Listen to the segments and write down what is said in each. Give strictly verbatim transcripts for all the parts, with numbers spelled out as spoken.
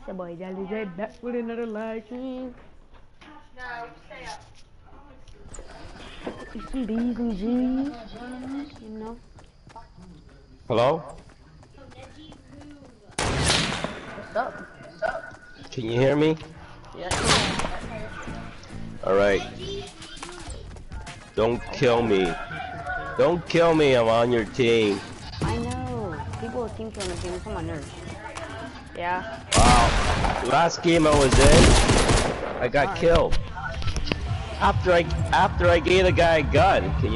your boy Jolly J back with another live stream. No, stay up. Eat some B's and G's, you know. Hello? What's up? Can you hear me? Yeah. Alright. Don't kill me. Don't kill me, I'm on your team. I know. People with team killing me, it's on my nerves. Yeah. Wow. Last game I was in, I got Alright. killed. After I after I gave the guy a gun. Can you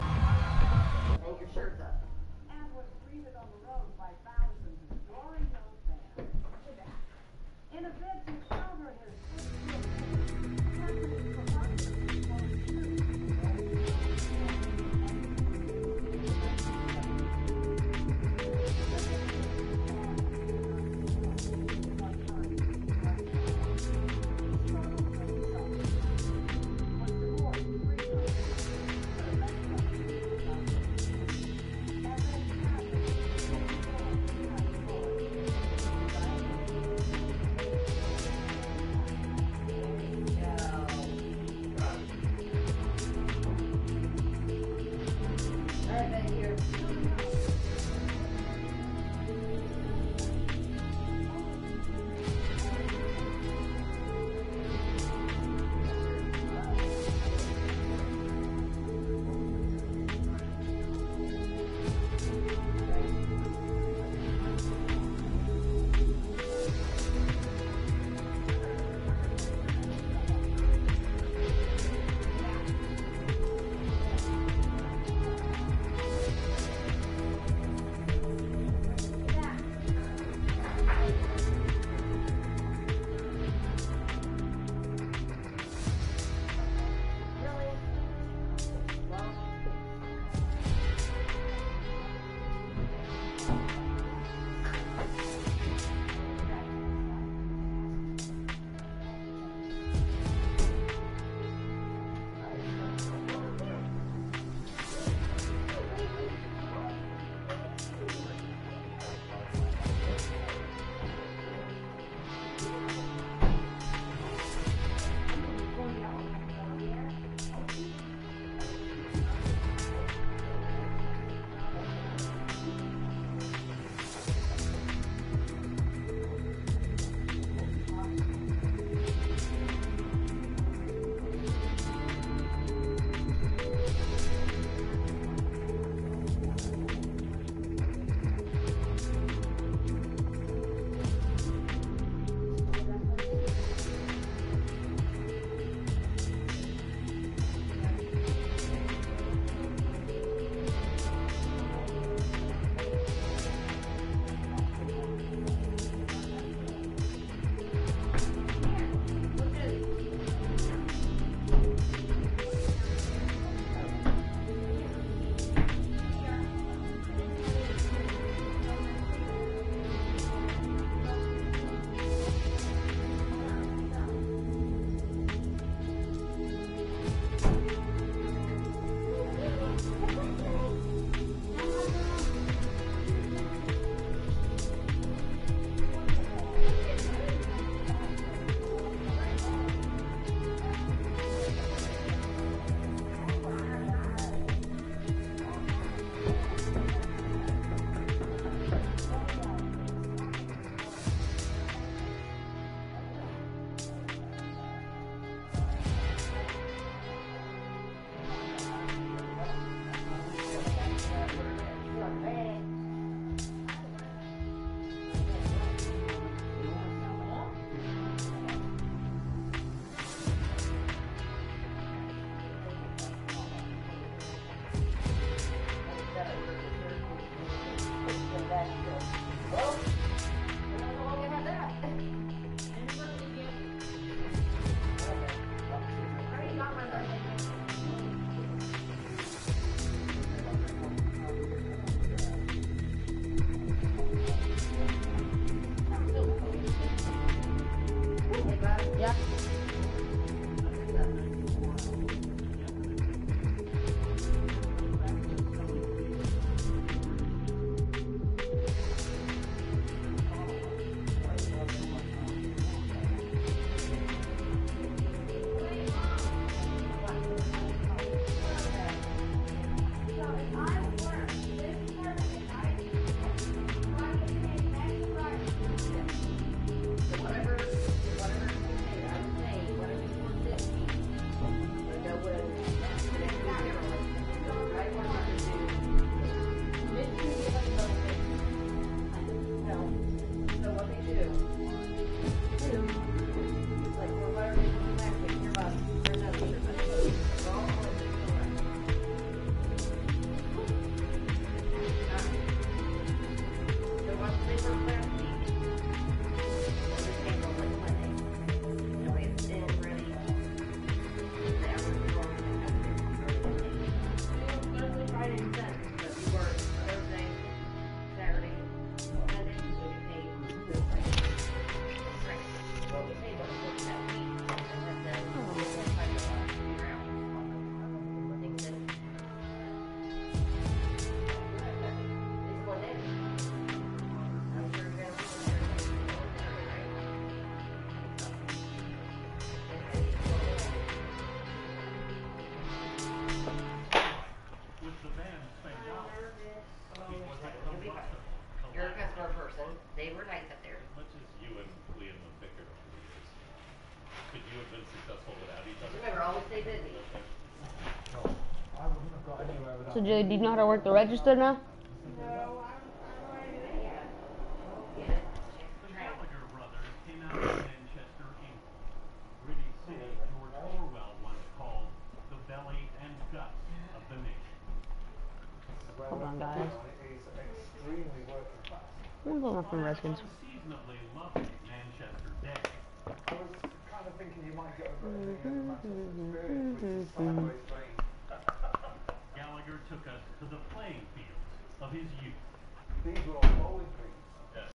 nice up there. As much as you and Liam have bickered over the years, could you have been successful without each other? Remember, always stay busy. No, I wouldn't have got anywhere without So, Jay, do you know how to work the register now? No, I don't, I don't know how to do it yet. Get it? The Gallagher brothers came out of Manchester, England. Gritty city George Orwell once called the belly and guts of the nation. where Hold we're on, from, guys. It is extremely working class. I'm going from Redskins. Unseasonably lovely Manchester day. I was kind of thinking you might get a bit of the uh, Manchester experience, which is sideways train. Gallagher took us to the playing fields of his youth. These were all bowling greens. Yes.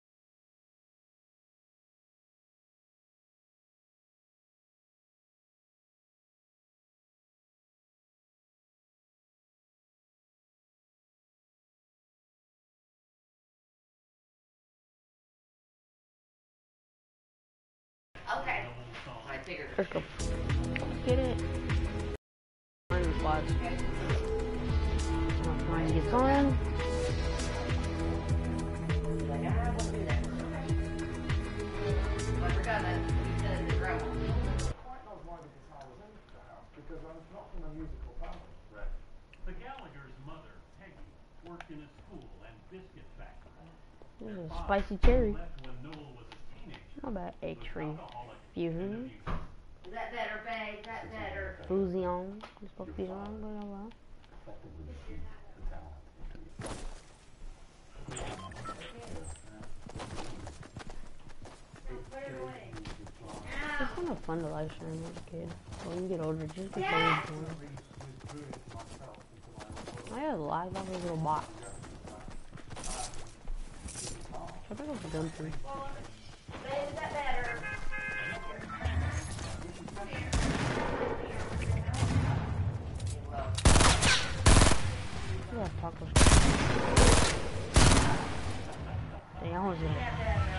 Okay. The old song. I figured. Let's go. Get it. Iron spots. Ryan gets on. Like, ah, we'll do that. But I forgot that we said it to grandma. Quite knows why the guitar was in the house, because I'm not from a musical family. Right. The Gallagher's mother, Peggy, worked in a school and biscuit factory. This Their is a father, spicy who cherry. left when Noel was a teenager, Not bad. Egg was tree. alcoholic and Fusion. abusive. Is that better, babe? Is that better? Fusion. It's supposed to be wrong, but oh well. It's kind of fun to live stream as a kid. When you get older, it just becomes Yeah. boring. I had a live off a little box. I think it was a gun tree. Babe, is that better? Yeah, tacos. Dang, I was in it.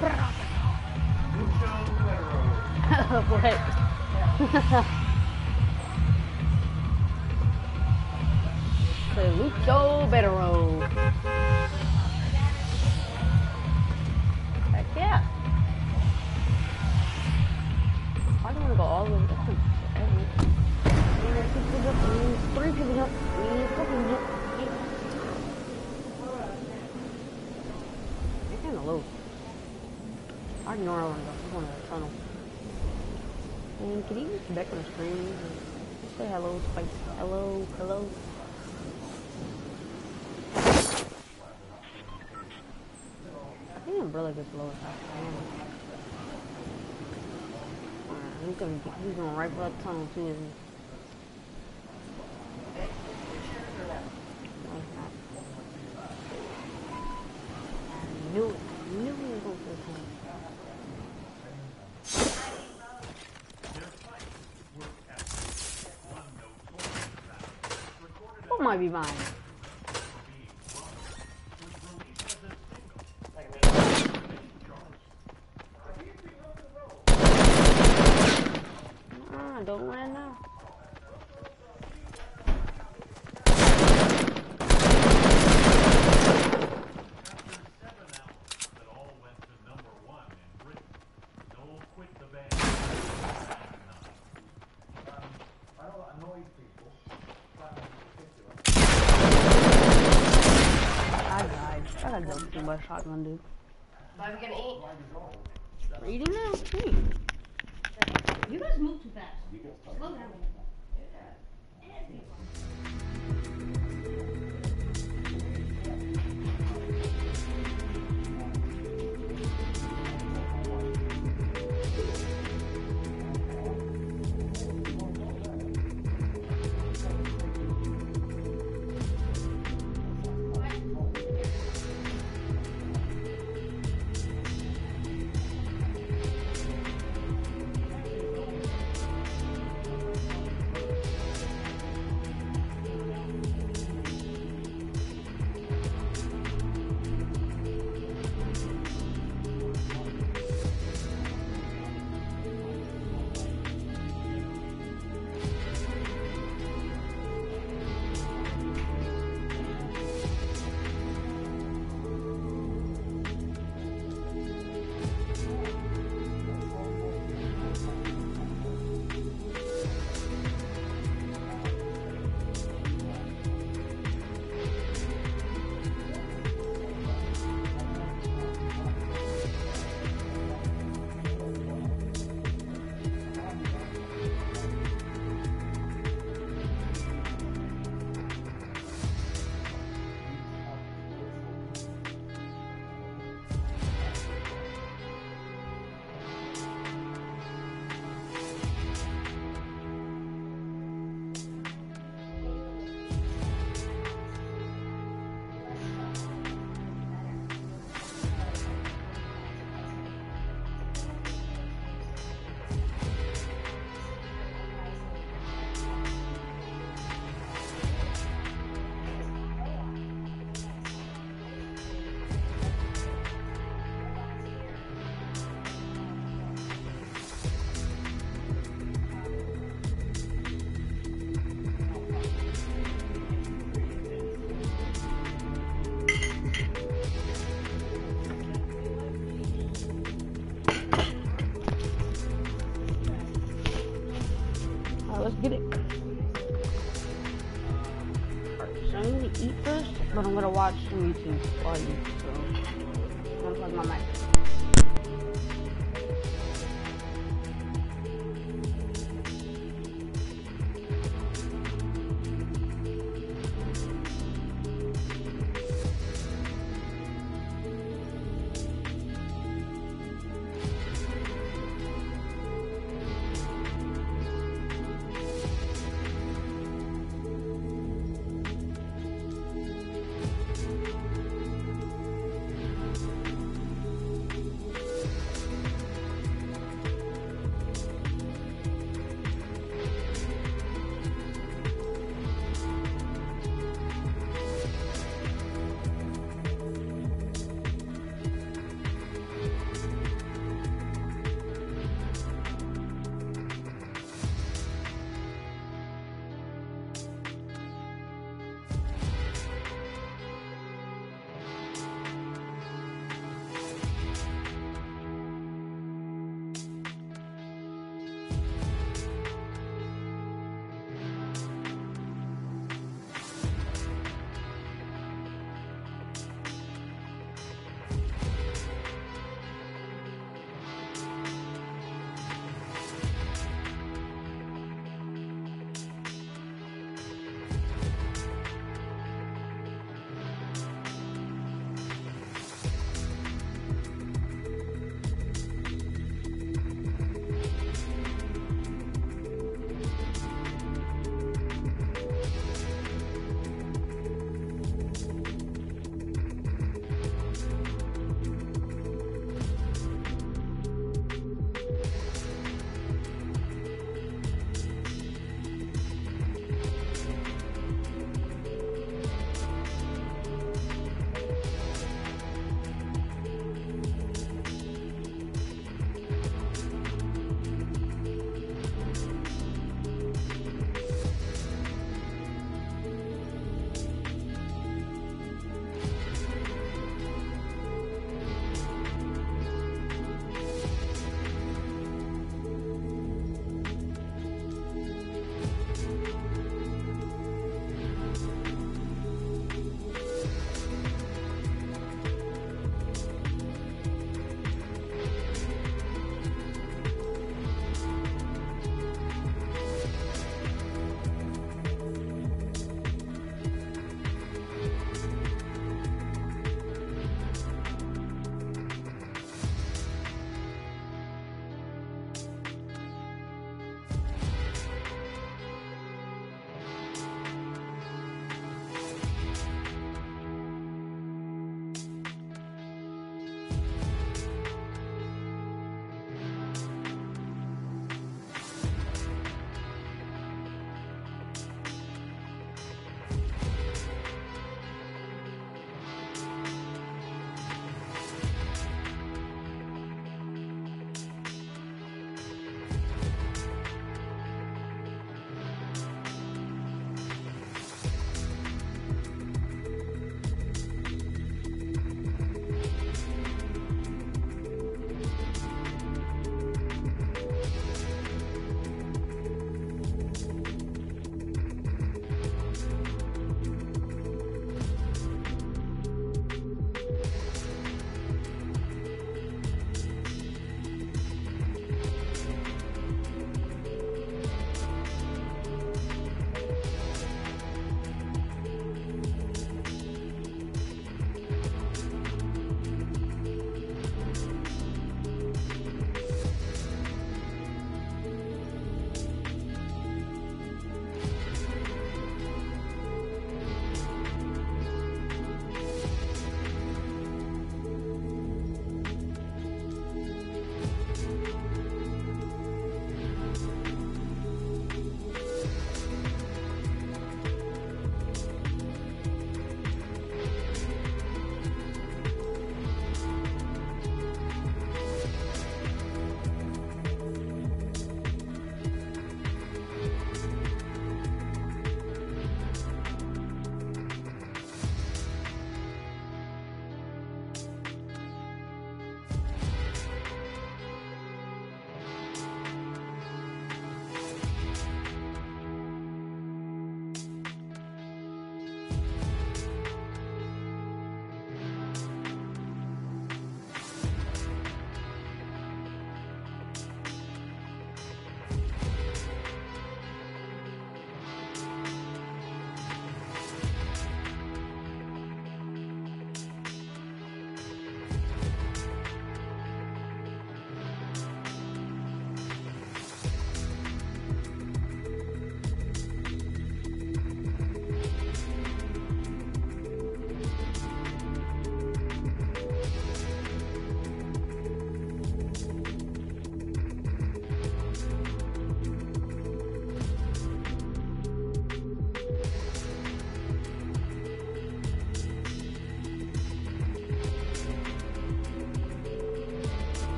What? Say Lucho Bedero. Heck yeah. I don't want to go all the way up. Three people jump. Four people jump. It's kind of low. I ignore all of them. I'm going to the tunnel. And can you just back on the screen and say hello, Spice? Hello, hello. I think umbrella gets low as Alright, he's going to he's going right for that tunnel too, isn't he? I knew it. I knew he was going for the tunnel. What might be mine? Ah, don't land now. I know that annoys people, that in particular. I died. I got jumped to by a shotgun, dude. Are we gonna eat? We're eating now. Hey. You guys move too fast. Slow down. Get it. Alright, so I need to eat first, but I'm gonna watch some YouTube while I eat, so I'm gonna plug my mic.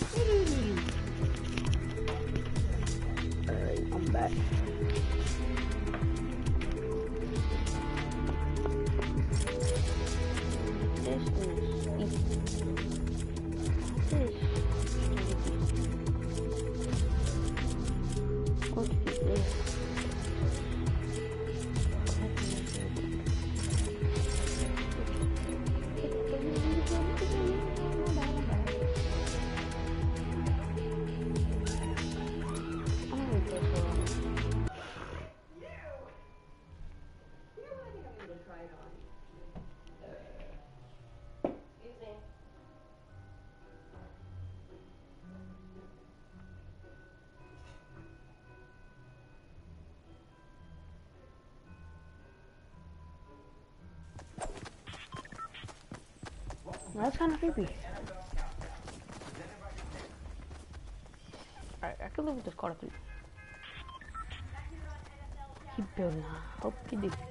Alright, I'm back. This is easy. This is let's do this. That's kind of creepy. Alright, I can live with this Call of Duty. Keep building. I hope you do.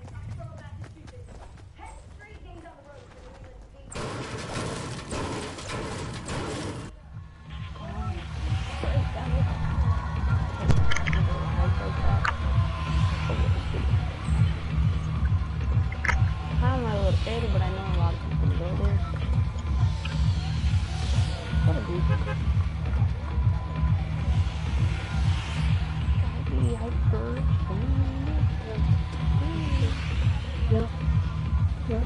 I'm not a little scared, but I know a lot of people go there. What a dude. Be hyper. Yeah. Yeah.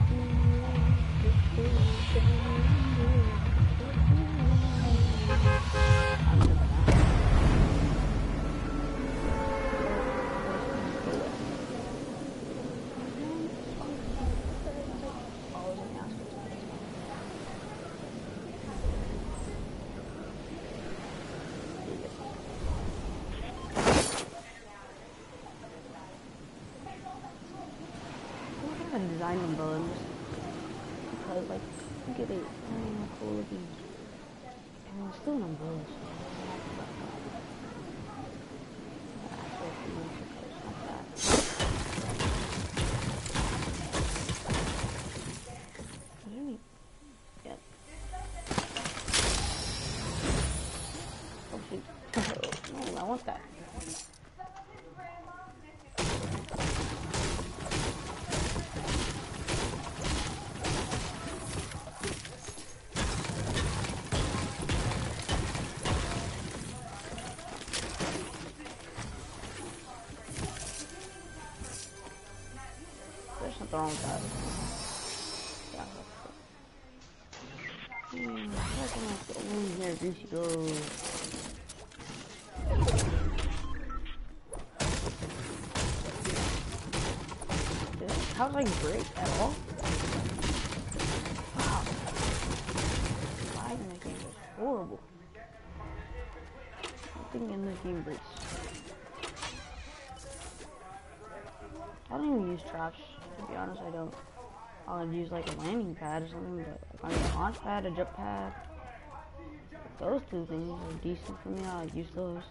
Design them bugs because like look at it, oh, cool looking, and it's still an umbrella. Yep. Oh shoot! Oh, I want that. There's something wrong with that. Yeah, hmm, what's going on here? Greasy go. How did I break at all? Wow. Lag in this game is horrible. Nothing in this game breaks. I don't even use traps. To be honest, I don't. I'll use like a landing pad or something, but if I need a launch pad, a jump pad, those two things are decent for me. I'll use those.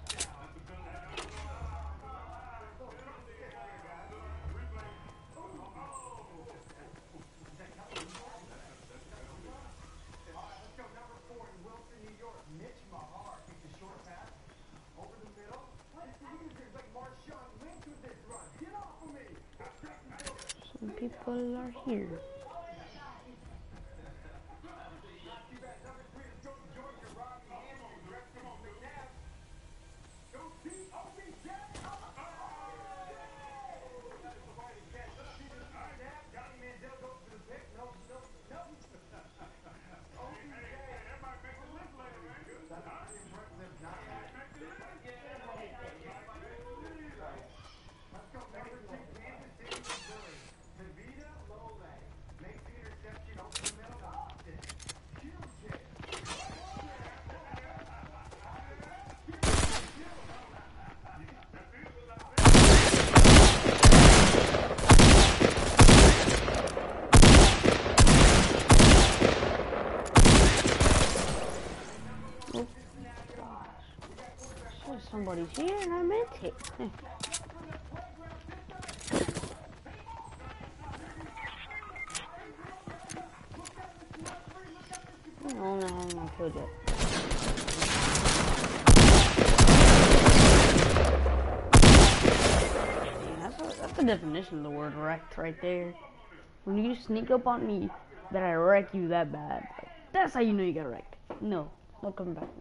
Some people are here. Somebody's here and I meant it. Oh no, I'm not killed yet. the definition of the word wrecked right there. When you sneak up on me, that I wreck you that bad. That's how you know you got wrecked. No, not coming back.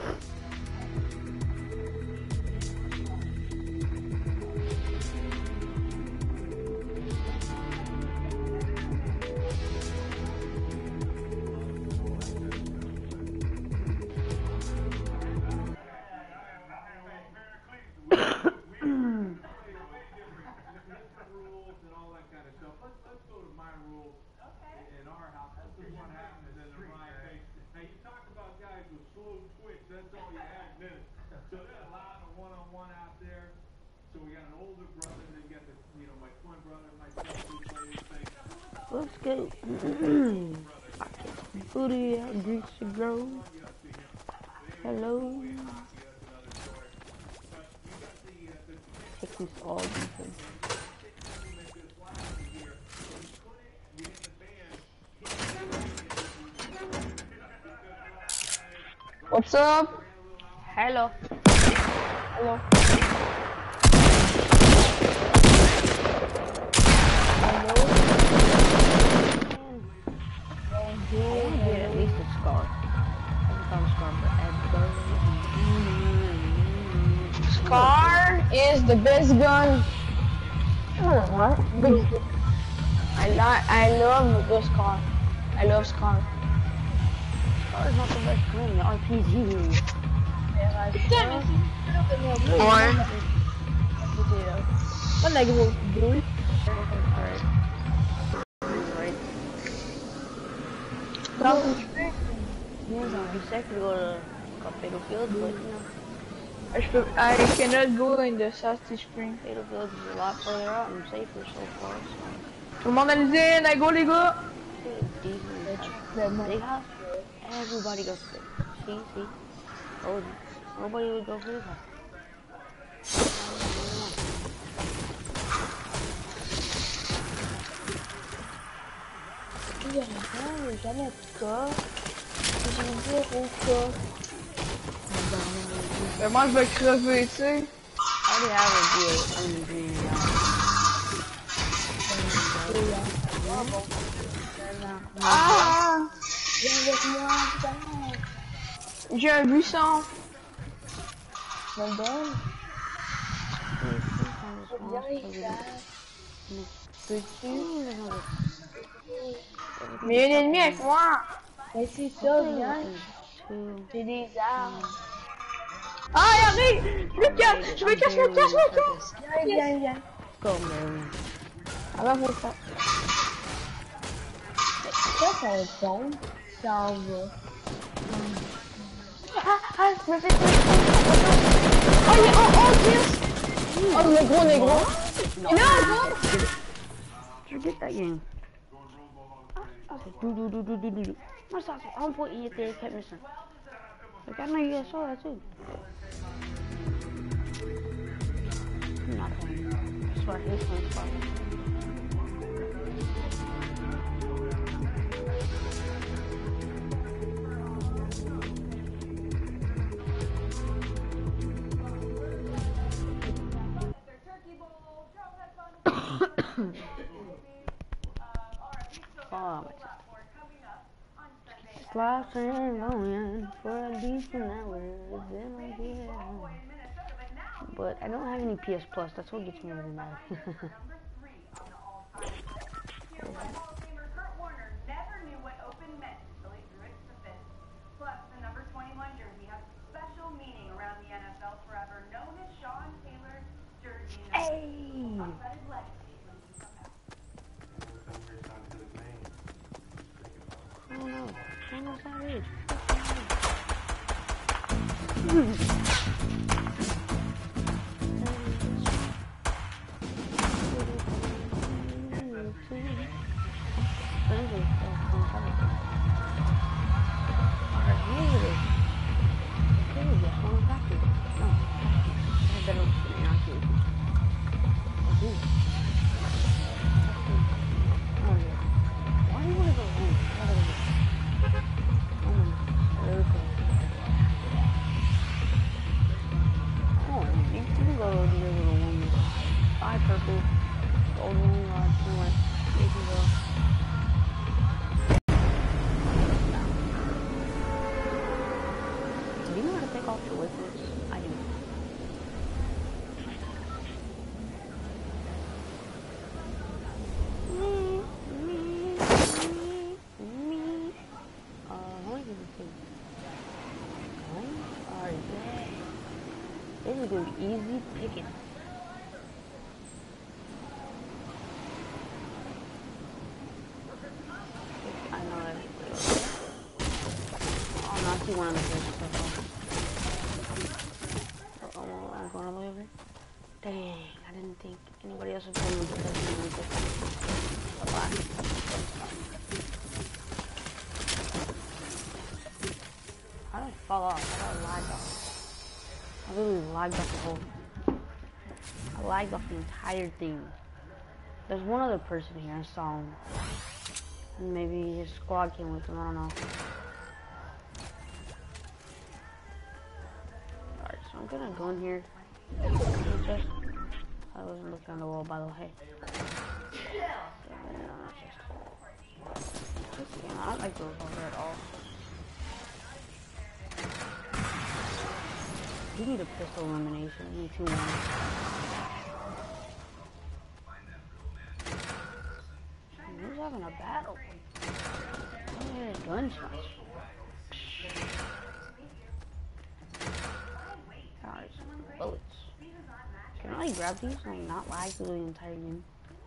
Let's go. Booty out, grease to grow. Hello. Take this all defense. What's up? Hello. Hello. I want to get at least a scar. I haven't found a scar for Edgar. Scar is the best gun. What? I like. I love the Scar. I love Scar. Scar is not the best gun. The R P G. Or. What like what? Blue? Alright. Right. It'd be safe to go to Fatal Fields, but you know. I, should, I cannot go in the Salty Spring. Fatal Fields is a lot further out and safer so far, so. Tout le monde allez-y, I go les gars. Big house, everybody goes to it. See, see. Oh, nobody would go for this house. Jamais, jamais de cas. J'ai zéro cas. Mais moi je vais crever, tu sais. I already have a deal. I'm doing it. Ah! Viens avec moi, putain. J'ai un buisson. Me le donne. Mais il y a un ennemi avec moi. Mais c'est ça, viens. J'ai des armes. Ah, il arrive! Je me cache! Je me cache, je me cache, je me cache! Viens, viens, viens. Go, man. Ah bah, faut ça. Ça, ça va tomber. Ça en va. Ah, ah, je me fais tuer. Oh, il est en oh, yes! Oh, le gros négro. Il est là, gros! Forget that game. I was like, do do do do do do do. I saw some on point you there kept missing. Like, I know you guys saw that too. I'm not playing. I swear, this one's fun. Oh, Slots and going for a decent hour, then I'll be at home. But I don't have any P S Plus, that's what gets me really mad. Hey! Oh no, I know that is. we do easy picking. I know that. Oh no, I see one of the fish. Oh, I'm going all the way over. Dang, I didn't think anybody else was coming because I didn't like this. A lot. How did I fall off? I got lagged off. I literally lagged off the whole. I lagged off the entire thing. There's one other person here, I saw him. And maybe his squad came with him, I don't know. Alright, so I'm gonna go in here. Just, I wasn't looking on the wall, by the way. Yeah, I don't like those over at all. We need a pistol elimination. We need two more. Who's having a battle? Oh, there's gunshots. Alright, bullets. Can I like, grab these and not lag through the entire game?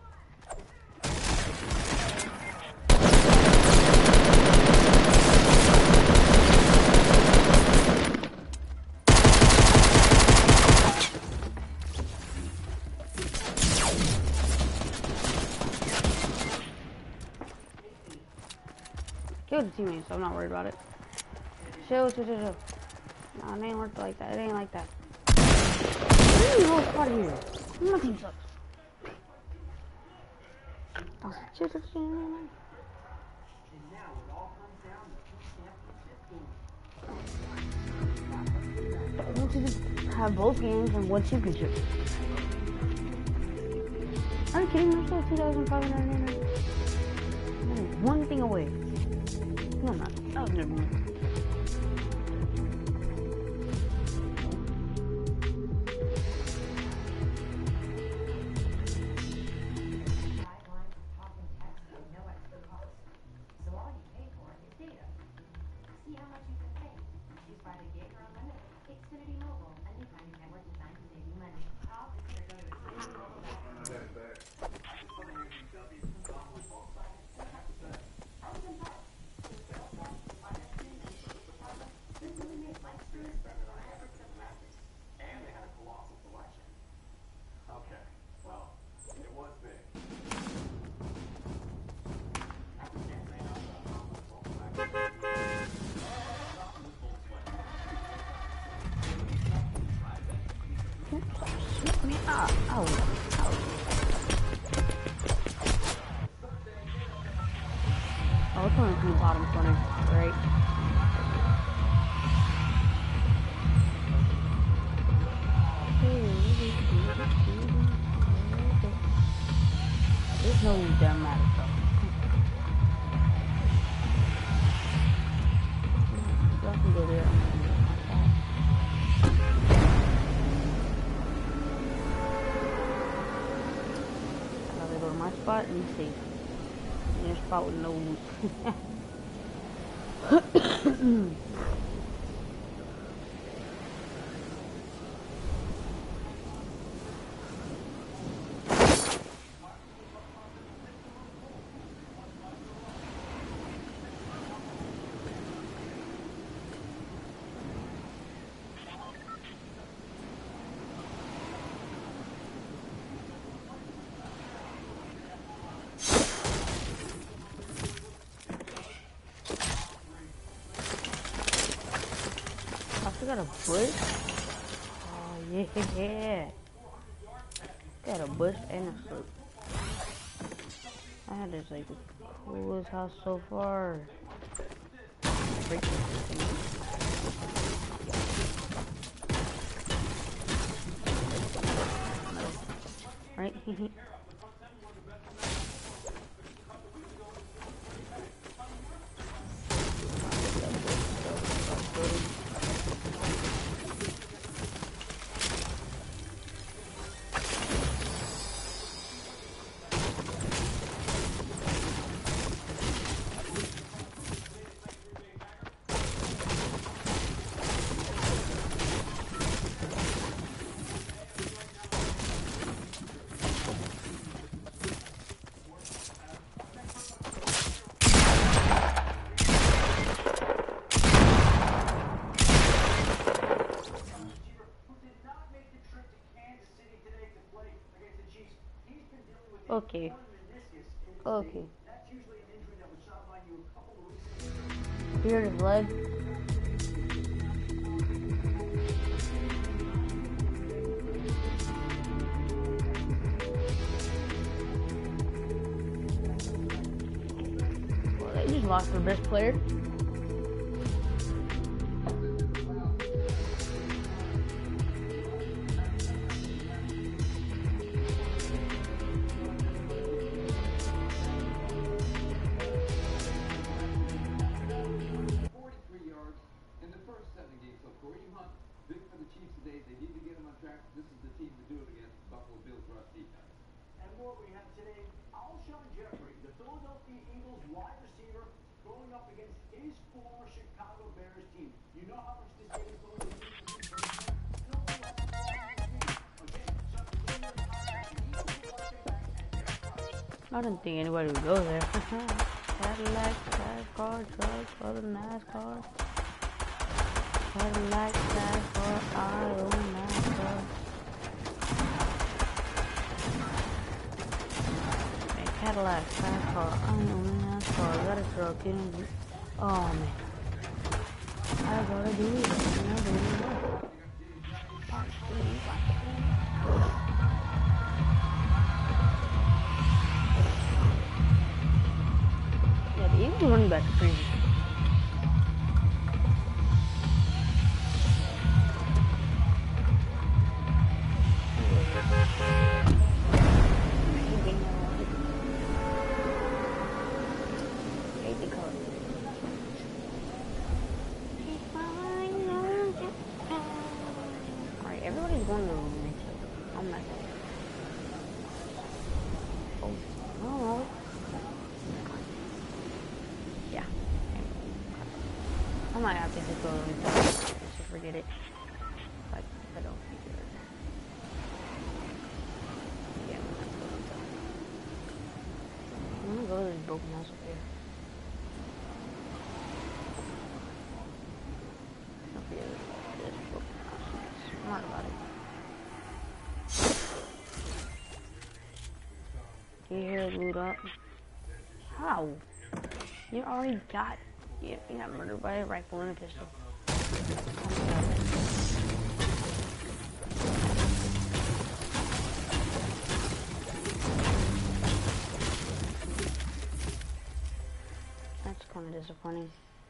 Kill the teammates, so I'm not worried about it. Chill, chill, chill, chill. Nah, it ain't worth like that. It ain't like that. What do you know spot here? My team sucks. Oh, chill, chill, chill. I want you to have both games and one championship. Are you kidding me? I'm still two thousand five hundred ninety-nine. I'm one thing away. No, I'm not. That was never mind. Ah, ow, ow. Oh, it's going to the bottom corner, right? There's no damn matter stuff. Y'all can go there. My spot and be safe. In your spot with no loot. I got a bush. Oh yeah. Got a bush and a fruit. That is like the coolest house so far. Right? Okay. Okay. Here's his leg. Well, they just lost their best player. I didn't think anybody would go there. Cadillac, NASCAR, truck for the NASCAR. Cadillac, NASCAR, I own NASCAR. Man, Cadillac, NASCAR, I own NASCAR. I got a truck in. Oh man. I gotta do it. I gotta do it. Part three, part three. He's running back to crazy. Alright, everybody's going to the room. I'm not going. Oh, oh. I might have to just go and just forget it. Like, I don't figure it. Yeah, I'm gonna go and I'm gonna go to this broken house up here. Up here, this broken house. I'm smart about it. Do you hear it loot up? How? You already got Yeah, he got murdered by a rifle and a pistol. That's kind of disappointing.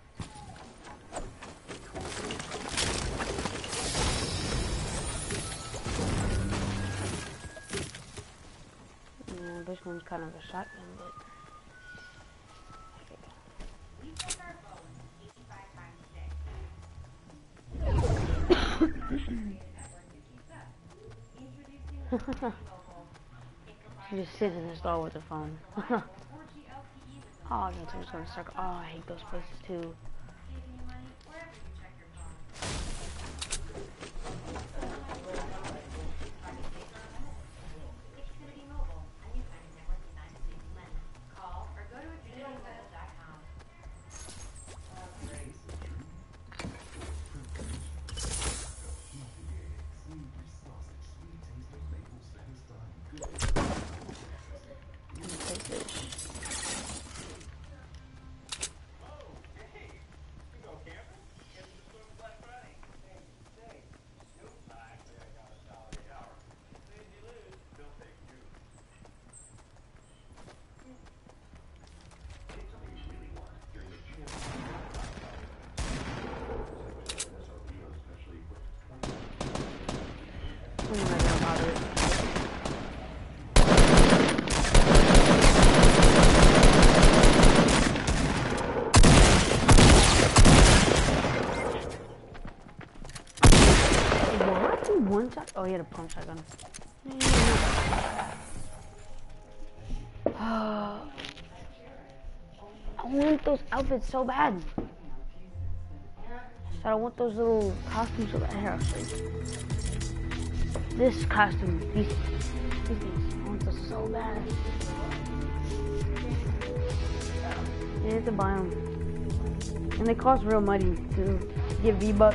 Yeah, this one's kind of a shotgun, but. She just sitting in the stall with her phone. Oh, I guess I'm just gonna start. Oh, I hate those places too. One shot? Oh, he had a pump shotgun. I want those outfits so bad. So I want those little costumes so bad. Here, I'll show you. This costume, these, these things, I want those so bad. You have to buy them. And they cost real money to get V-Bucks.